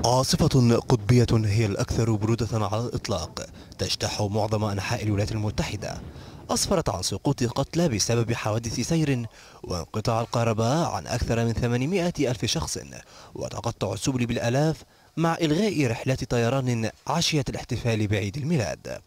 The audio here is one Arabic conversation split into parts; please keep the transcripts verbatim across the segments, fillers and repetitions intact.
عاصفة قطبية هي الأكثر برودة على الإطلاق تجتاح معظم أنحاء الولايات المتحدة. أسفرت عن سقوط قتلى بسبب حوادث سير وانقطاع الكهرباء عن أكثر من ثمانمائة ألف شخص، وتقطع السبل بالآلاف مع إلغاء رحلات طيران عشية الاحتفال بعيد الميلاد.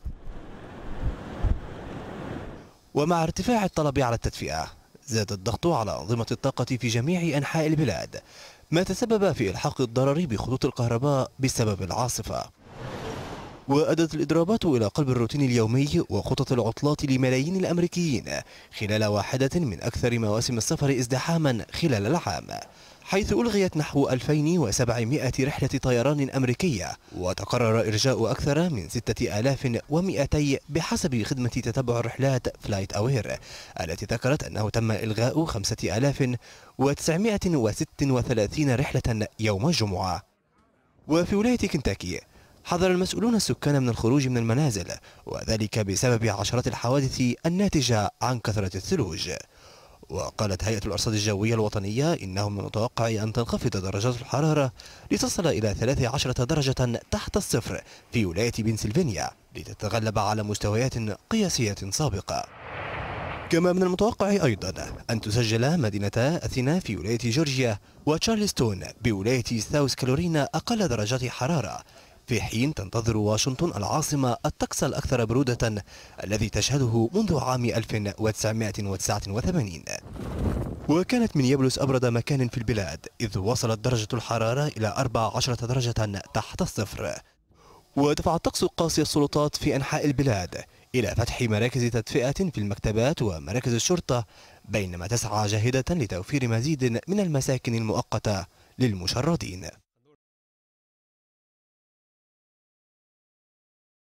ومع ارتفاع الطلب على التدفئة، زاد الضغط على أنظمة الطاقة في جميع أنحاء البلاد، ما تسبب في إلحاق الضرر بخطوط الكهرباء بسبب العاصفة. وأدت الإضرابات إلى قلب الروتين اليومي وخطط العطلات لملايين الأمريكيين خلال واحدة من أكثر مواسم السفر ازدحاما خلال العام، حيث ألغيت نحو ألفين وسبعمائة رحلة طيران أمريكية، وتقرر إرجاء أكثر من ستة آلاف ومئتين بحسب خدمة تتبع الرحلات فلايت أوير، التي ذكرت أنه تم إلغاء خمسة آلاف وتسعمائة وستة وثلاثين رحلة يوم الجمعة. وفي ولاية كنتاكي حذر المسؤولون السكان من الخروج من المنازل، وذلك بسبب عشرات الحوادث الناتجة عن كثرة الثلوج. وقالت هيئة الأرصاد الجوية الوطنية إنه من المتوقع أن تنخفض درجات الحرارة لتصل إلى ثلاث عشرة درجة تحت الصفر في ولاية بنسلفانيا، لتتغلب على مستويات قياسية سابقة. كما من المتوقع أيضا أن تسجل مدينة أثينا في ولاية جورجيا وتشارلستون بولاية ساوث كارولاينا أقل درجات حرارة، في حين تنتظر واشنطن العاصمة الطقس الأكثر برودة الذي تشهده منذ عام ألف وتسعمائة وتسعة وثمانين. وكانت مينيابوليس أبرد مكان في البلاد، إذ وصلت درجة الحرارة إلى أربع عشرة درجة تحت الصفر. ودفع الطقس قاسي السلطات في أنحاء البلاد إلى فتح مراكز تدفئة في المكتبات ومراكز الشرطة، بينما تسعى جاهدة لتوفير مزيد من المساكن المؤقتة للمشردين.